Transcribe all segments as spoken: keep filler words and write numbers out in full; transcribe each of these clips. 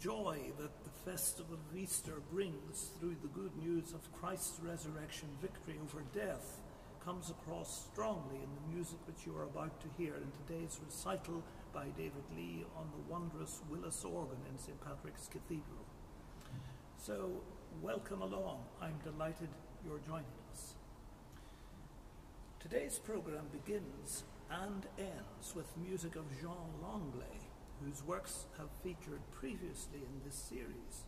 joy that the festival of Easter brings through the good news of Christ's resurrection victory over death comes across strongly in the music which you are about to hear in today's recital by David Lee on the wondrous Willis organ in Saint Patrick's Cathedral. So, welcome along. I'm delighted you're joining us. Today's program begins and ends with music of Jean Langlais, whose works have featured previously in this series.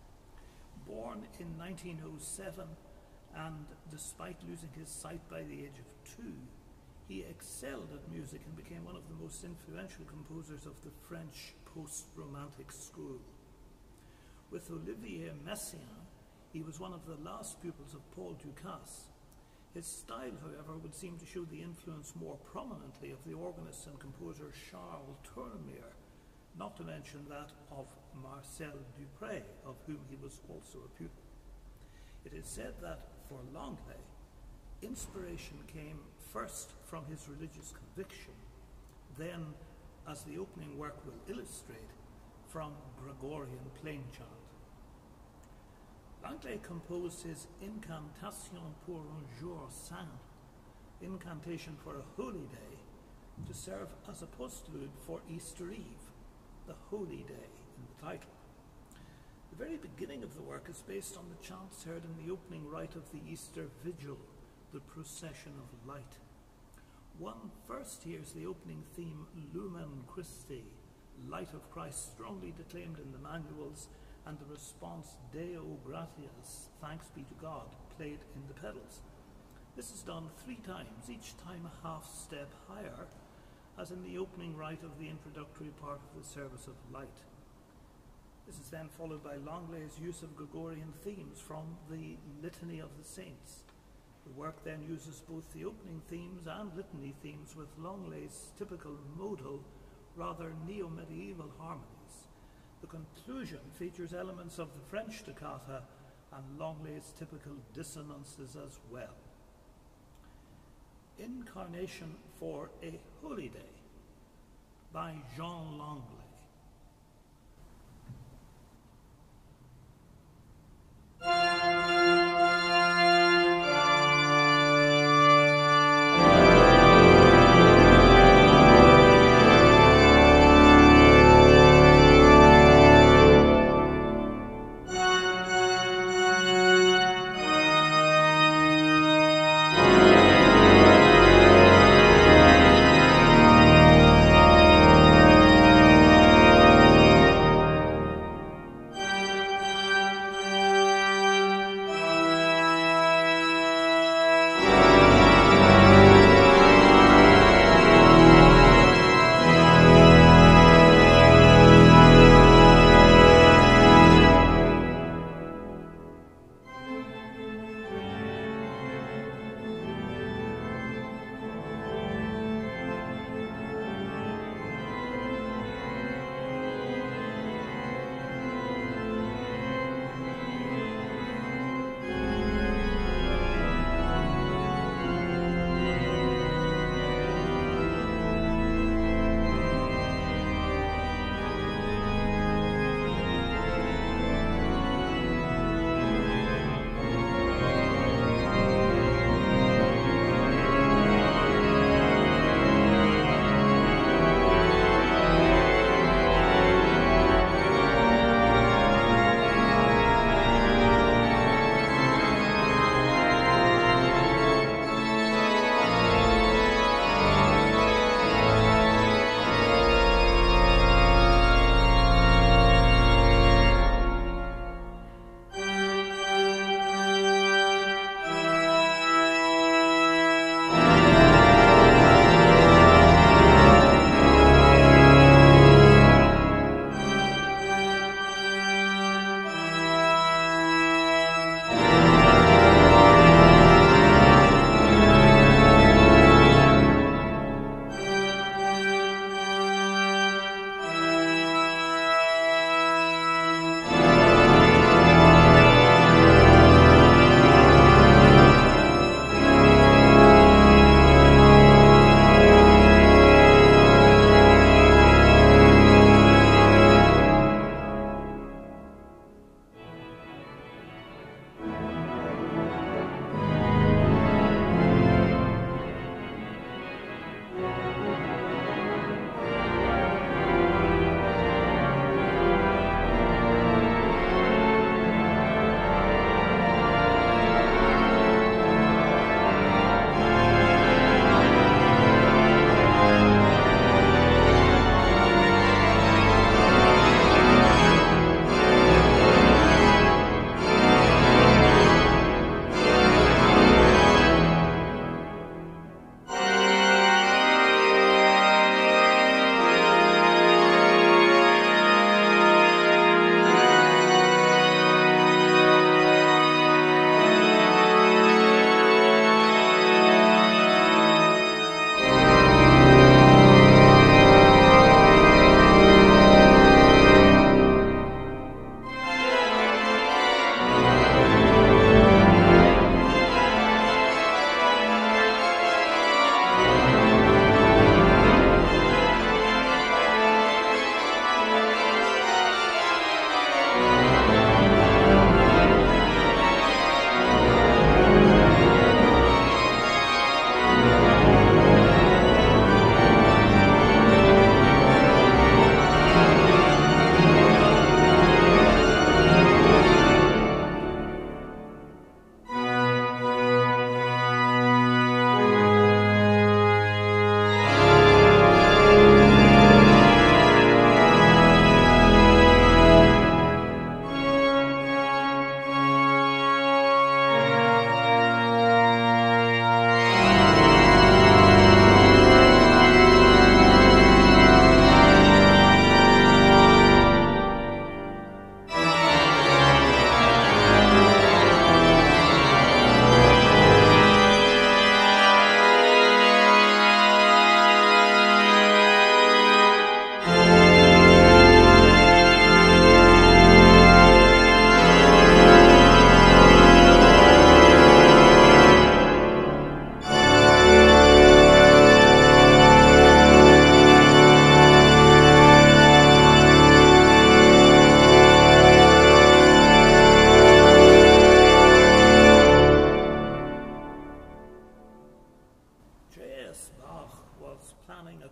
Born in nineteen oh seven, and despite losing his sight by the age of two, he excelled at music and became one of the most influential composers of the French post-Romantic school. With Olivier Messiaen, he was one of the last pupils of Paul Dukas. His style, however, would seem to show the influence more prominently of the organist and composer Charles Tournemire, not to mention that of Marcel Dupré, of whom he was also a pupil. It is said that for Langlais, inspiration came first from his religious conviction, then, as the opening work will illustrate, from Gregorian plain chant. Langlais composed his Incantation pour un jour saint, incantation for a holy day, to serve as a postlude for Easter Eve, the holy day in the title. The very beginning of the work is based on the chants heard in the opening rite of the Easter Vigil, the Procession of Light. One first hears the opening theme, Lumen Christi, Light of Christ, strongly declaimed in the manuals, and the response, Deo gratias, thanks be to God, played in the pedals. This is done three times, each time a half step higher, as in the opening rite of the introductory part of the Service of Light. This is then followed by Langlais' use of Gregorian themes from the Litany of the Saints. The work then uses both the opening themes and litany themes with Langlais' typical modal, rather neo-medieval harmonies. The conclusion features elements of the French toccata and Langlais' typical dissonances as well. Incarnation for a Holy Day by Jean Langlais. Thank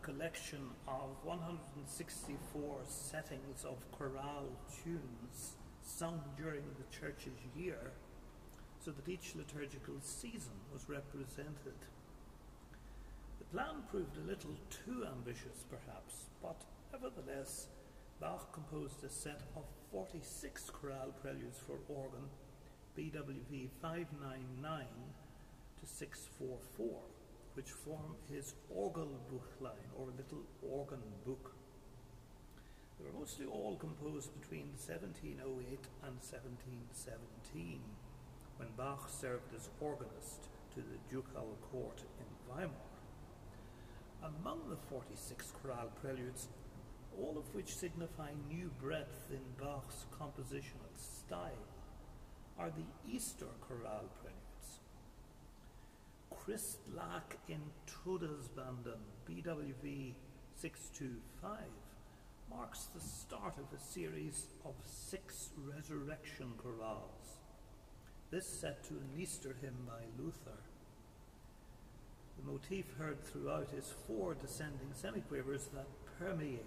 collection of one hundred sixty-four settings of chorale tunes sung during the church's year, so that each liturgical season was represented. The plan proved a little too ambitious, perhaps, but nevertheless, Bach composed a set of forty-six chorale preludes for organ, B W V five ninety-nine to six forty-four, which form his Orgelbuchlein, or Little Organ Book. They were mostly all composed between seventeen oh eight and seventeen seventeen, when Bach served as organist to the ducal court in Weimar. Among the forty-six chorale preludes, all of which signify new breadth in Bach's compositional style, are the Easter chorale preludes. Christ lag in Todesbanden, B W V six twenty-five, marks the start of a series of six resurrection chorales, this set to an Easter hymn by Luther. The motif heard throughout is four descending semiquavers that permeate.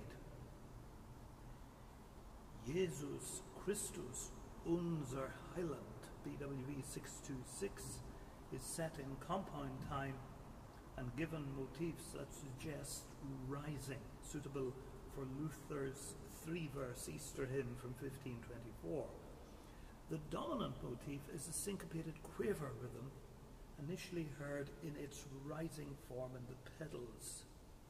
Jesus Christus, unser Heiland, B W V six twenty-six, is set in compound time and given motifs that suggest rising, suitable for Luther's three-verse Easter hymn from fifteen twenty-four. The dominant motif is a syncopated quaver rhythm, initially heard in its rising form in the pedals.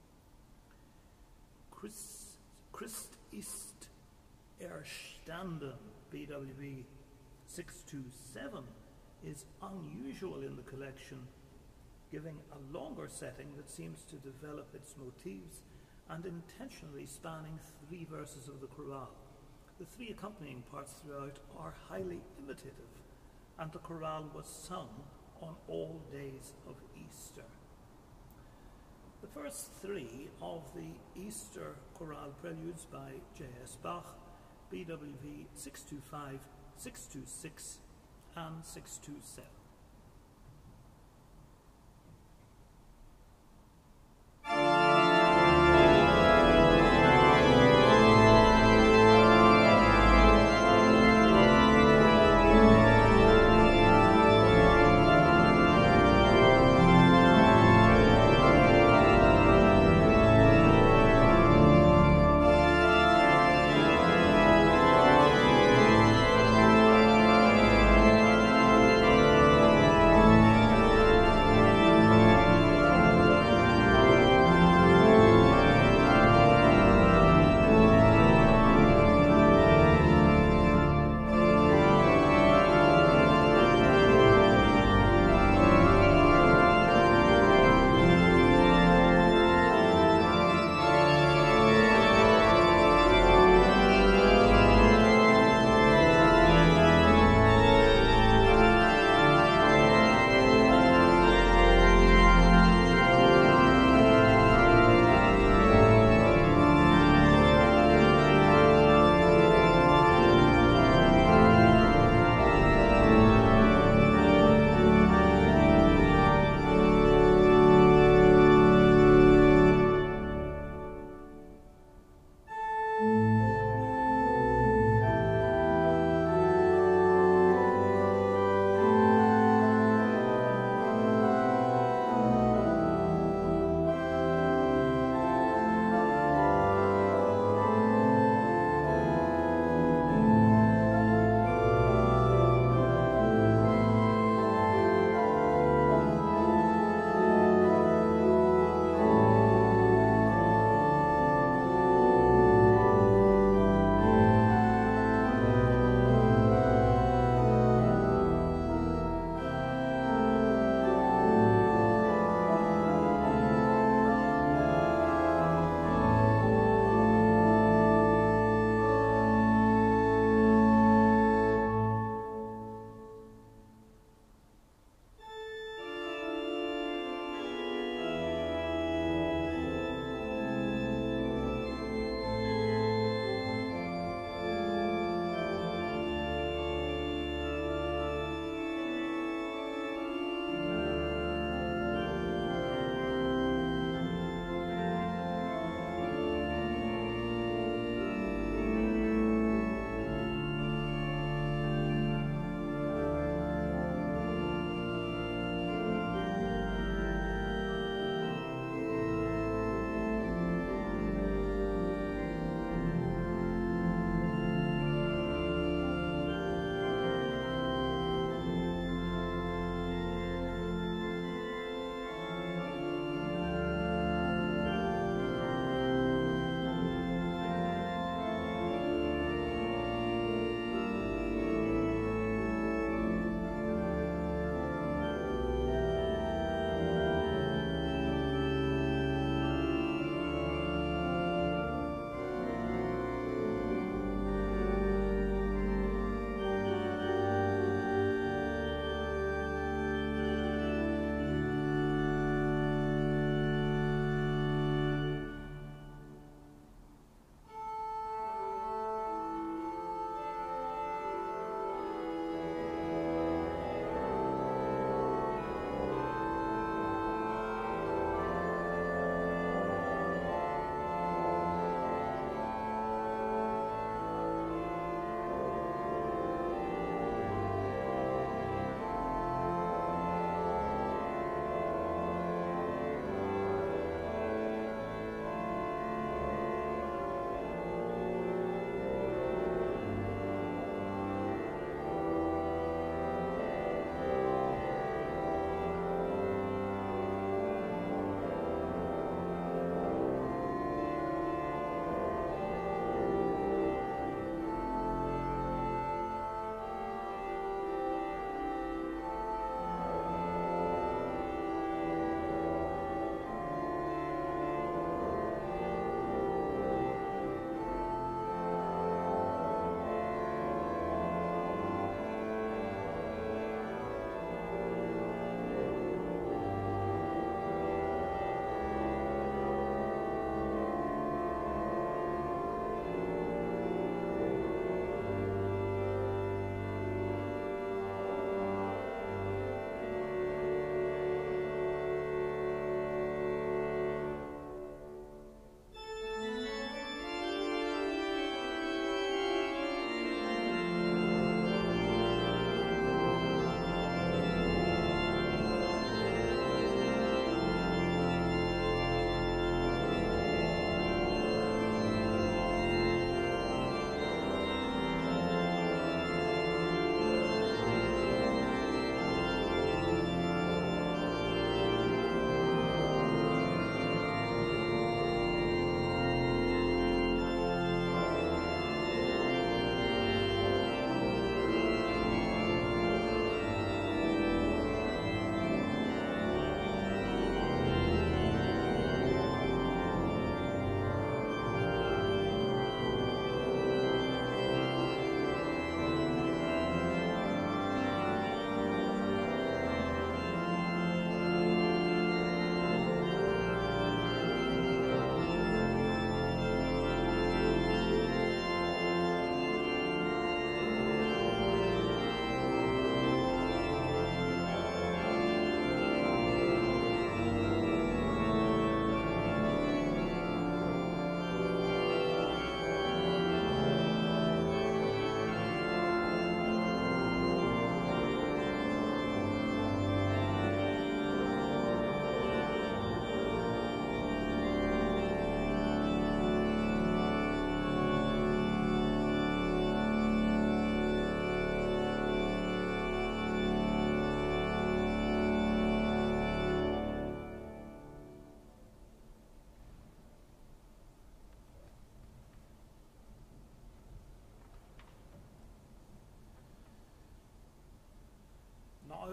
Christ, Christ ist erstanden, B W V six twenty-seven, is unusual in the collection, giving a longer setting that seems to develop its motifs and intentionally spanning three verses of the chorale. The three accompanying parts throughout are highly imitative, and the chorale was sung on all days of Easter. The first three of the Easter chorale preludes by J S Bach, B W V six twenty-five, six twenty-six, and six twenty-seven.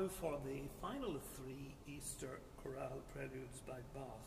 Now for the final three Easter chorale preludes by Bach.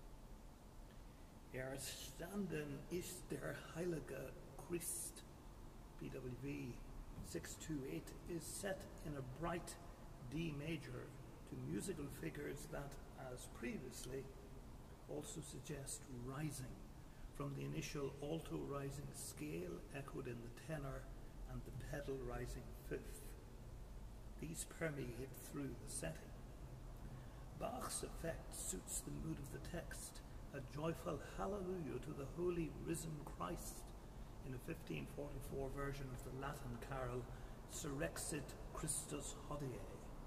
Erstanden ist der Heilige Christ, B W V six two eight, is set in a bright D major to musical figures that, as previously, also suggest rising from the initial alto rising scale echoed in the tenor and the pedal rising fifth. These permeate through the setting. Bach's effect suits the mood of the text, a joyful hallelujah to the holy risen Christ in a fifteen forty-four version of the Latin carol Surrexit Christus Hodie.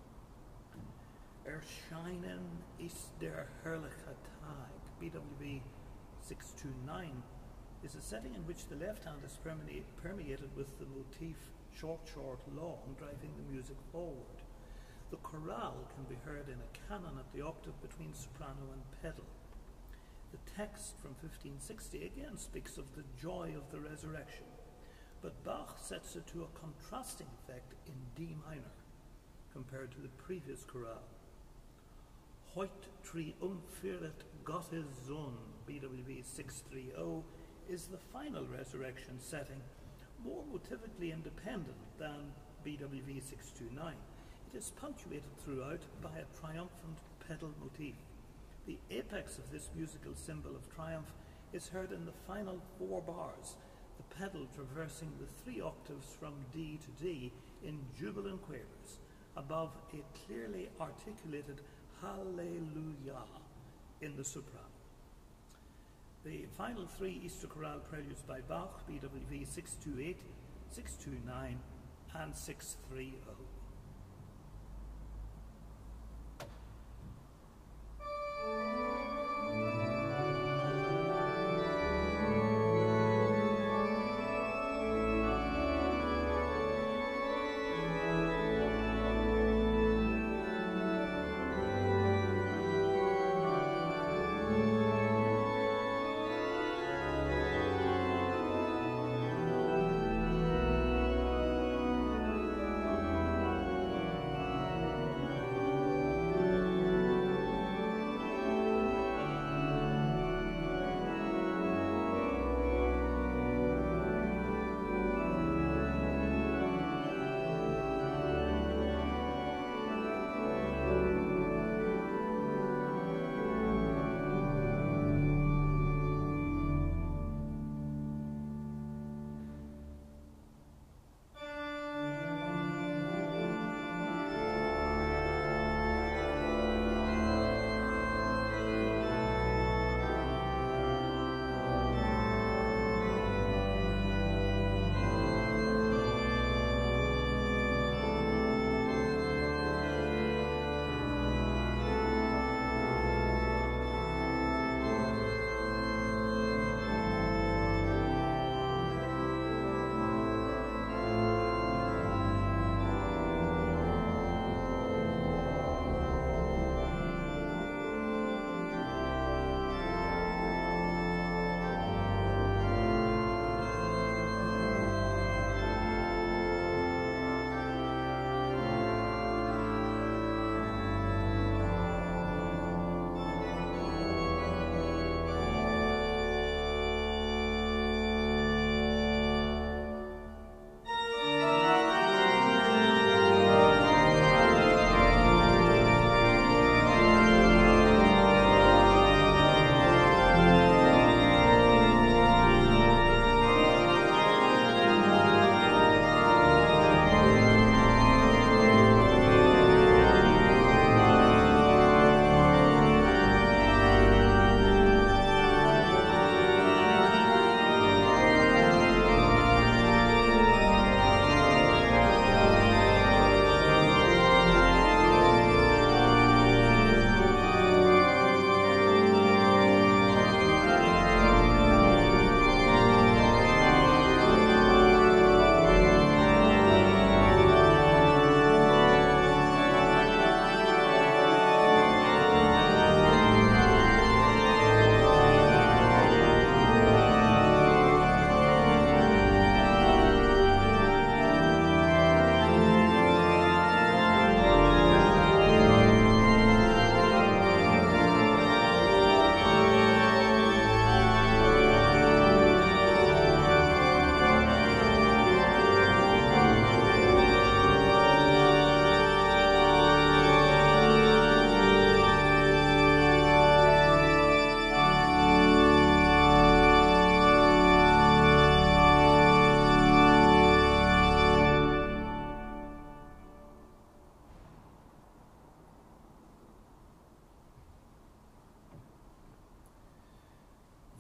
Erscheinen ist der herrliche Tag, B W V six two nine, is a setting in which the left hand is perme- permeated with the motif short, short, long, driving the music forward. The chorale can be heard in a canon at the octave between soprano and pedal. The text from fifteen sixty again speaks of the joy of the resurrection, but Bach sets it to a contrasting effect in D minor compared to the previous chorale. Heut triumphiret Gottes Sohn, B W V six thirty, is the final resurrection setting, more motivically independent than B W V six two nine. It is punctuated throughout by a triumphant pedal motif. The apex of this musical symbol of triumph is heard in the final four bars, the pedal traversing the three octaves from D to D in jubilant quavers, above a clearly articulated Hallelujah in the soprano. The final three Easter chorale preludes by Bach, B W V six two eight, six two nine, and six thirty.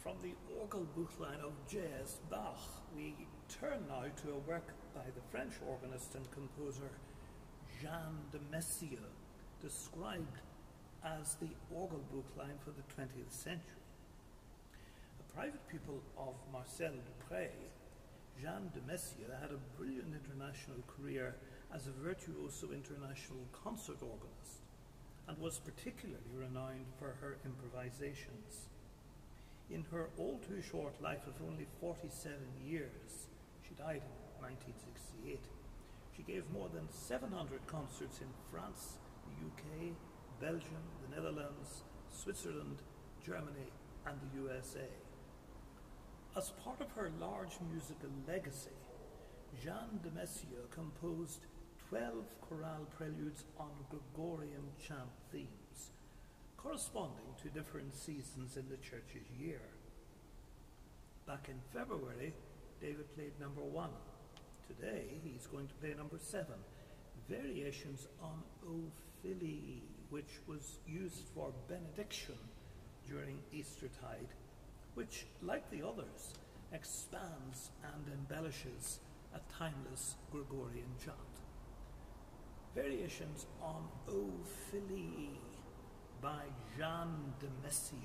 From the Orgelbuchlein of J S Bach, we turn now to a work by the French organist and composer Jean de Messier, described as the Orgelbuchlein for the twentieth century. A private pupil of Marcel Dupré, Jean de Messier had a brilliant international career as a virtuoso international concert organist, and was particularly renowned for her improvisations. In her all too short life of only forty-seven years, she died in nineteen sixty-eight, she gave more than seven hundred concerts in France, the U K, Belgium, the Netherlands, Switzerland, Germany, and the U S A. As part of her large musical legacy, Jean de Messier composed twelve chorale preludes on Gregorian chant themes, corresponding to different seasons in the church's year. Back in February, David played number one. Today, he's going to play number seven, Variations on O Filii, which was used for benediction during Eastertide, which, like the others, expands and embellishes a timeless Gregorian chant. Variations on O Filii by Jean de Messier.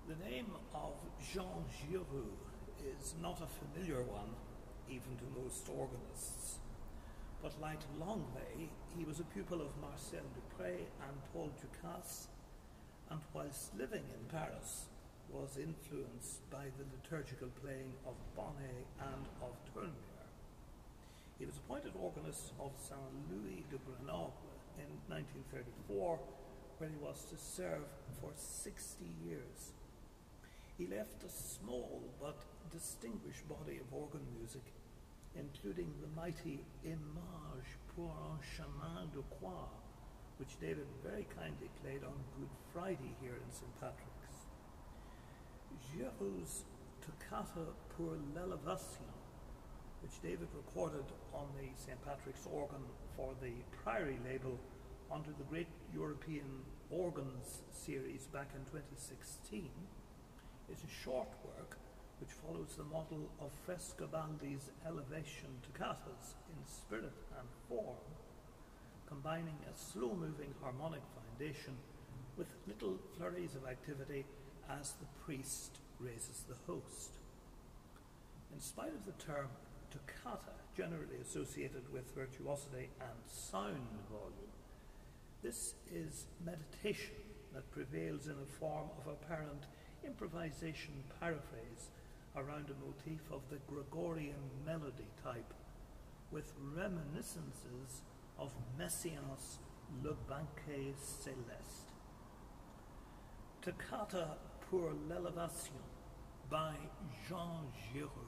The name of Jean Giroux is not a familiar one, even to most organists. But like Longley, he was a pupil of Marcel Dupré and Paul Ducasse, and whilst living in Paris, was influenced by the liturgical playing of Bonnet and of Tournier. He was appointed organist of Saint Louis de Grenoble in nineteen thirty-four, where he was to serve for sixty years. He left a small but distinguished body of organ music, including the mighty Image pour un chemin de croix, which David very kindly played on Good Friday here in Saint Patrick's. Giroux's Toccata pour l'Elevation, which David recorded on the Saint Patrick's organ for the Priory label under the Great European Organs series back in twenty sixteen, is a short work which follows the model of Frescobaldi's Elevation toccatas in spirit and form, combining a slow-moving harmonic foundation with little flurries of activity as the priest raises the host. In spite of the term toccata, generally associated with virtuosity and sound volume, this is meditation that prevails in a form of apparent improvisation paraphrase around a motif of the Gregorian melody type, with reminiscences of Messiaen's Le Banquet Céleste. Toccata pour l'Elevation by Jean Giroux.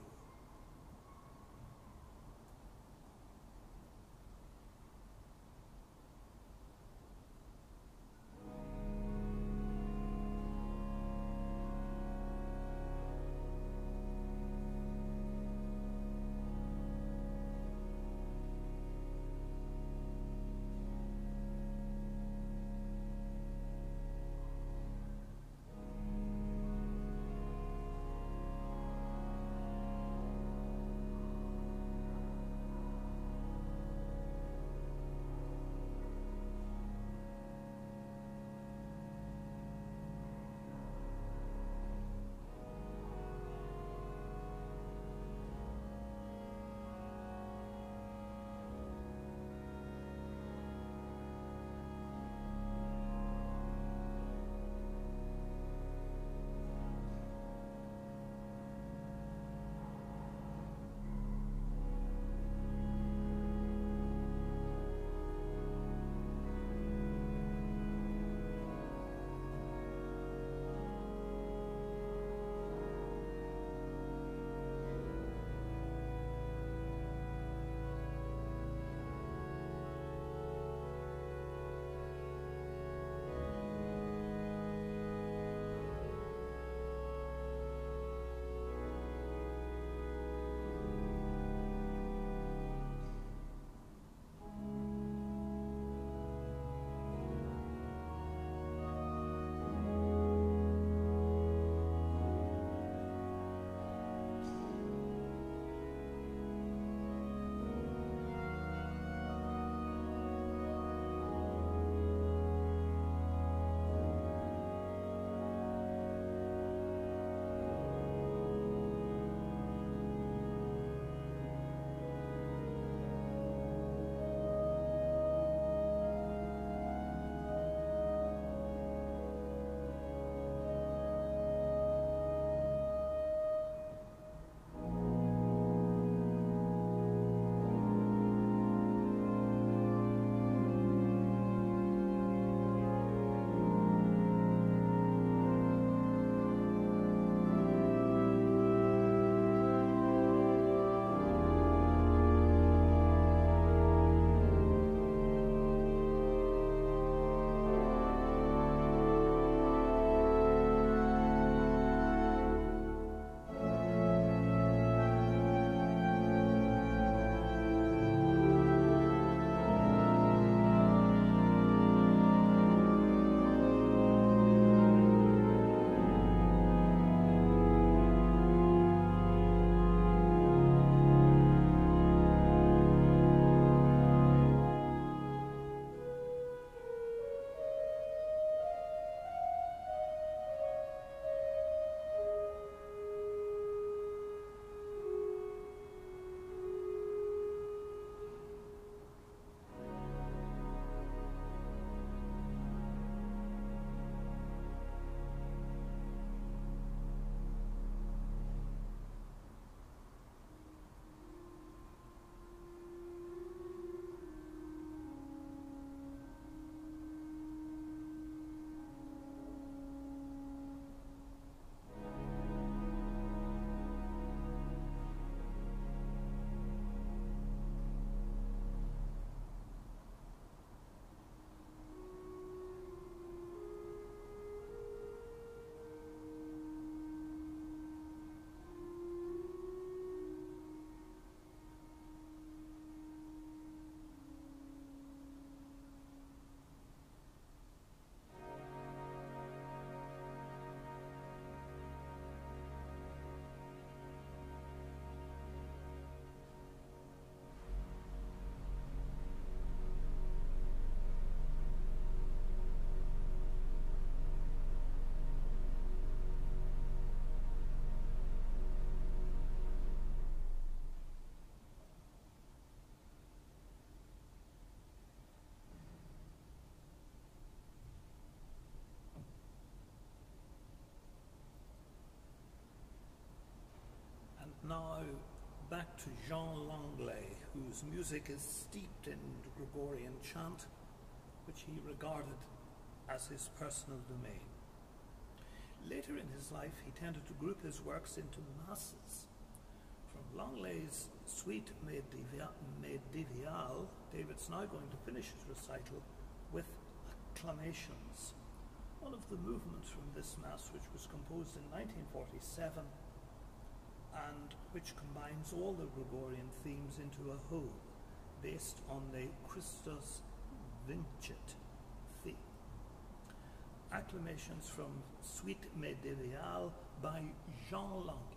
Now, back to Jean Langlais, whose music is steeped in Gregorian chant, which he regarded as his personal domain. Later in his life, he tended to group his works into masses. From Langlais's Suite Médiévale, David's now going to finish his recital with acclamations. One of the movements from this mass, which was composed in nineteen forty-seven, and which combines all the Gregorian themes into a whole, based on the Christus Vincit theme. Acclamations from Suite Médiévale by Jean Langlais.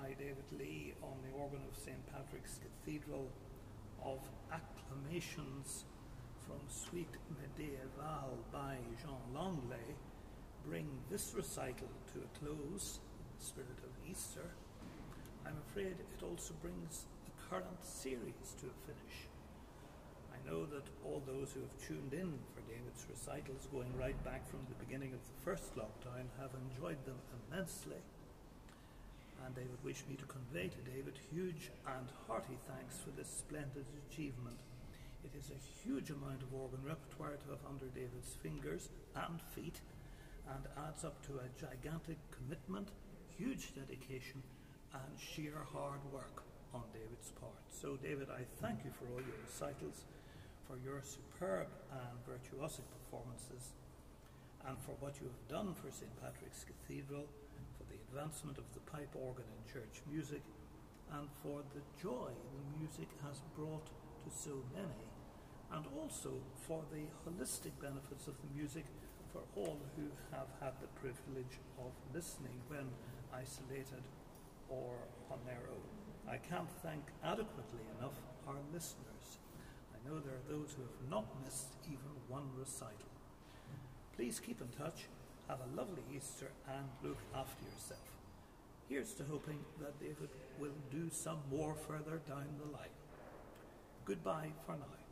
by David Lee on the organ of Saint Patrick's Cathedral of Acclamations from Suite Médiévale by Jean Langlais bring this recital to a close in the spirit of Easter, I'm afraid it also brings the current series to a finish. I know that all those who have tuned in for David's recitals going right back from the beginning of the first lockdown have enjoyed them immensely, and they would wish me to convey to David huge and hearty thanks for this splendid achievement. It is a huge amount of organ repertoire to have under David's fingers and feet, and adds up to a gigantic commitment, huge dedication, and sheer hard work on David's part. So David, I thank you for all your recitals, for your superb and virtuosic performances, and for what you have done for Saint Patrick's Cathedral, for the advancement of the pipe organ in church music, and for the joy the music has brought to so many, and also for the holistic benefits of the music for all who have had the privilege of listening when isolated or on their own. I can't thank adequately enough our listeners. I know there are those who have not missed even one recital. Please keep in touch, have a lovely Easter, and look after yourself. Here's to hoping that David will do some more further down the line. Goodbye for now.